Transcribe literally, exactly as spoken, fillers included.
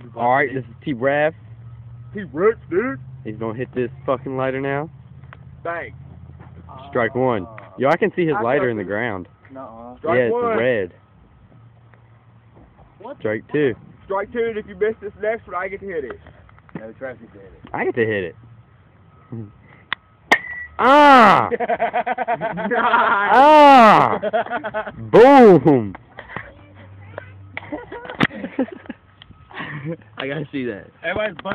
Alright, this is T-Rav. T-Rex, dude. He's gonna hit this fucking lighter now. Bang. Strike one. Yo, I can see his I lighter got in the you. ground. Nuh-uh. Yeah, it's one. red. What? Strike two. Strike two, and if you miss this next one, I get to hit it. No, Travis gets to hit it. I get to hit it. Ah! Ah! Boom! I gotta see that. Everybody's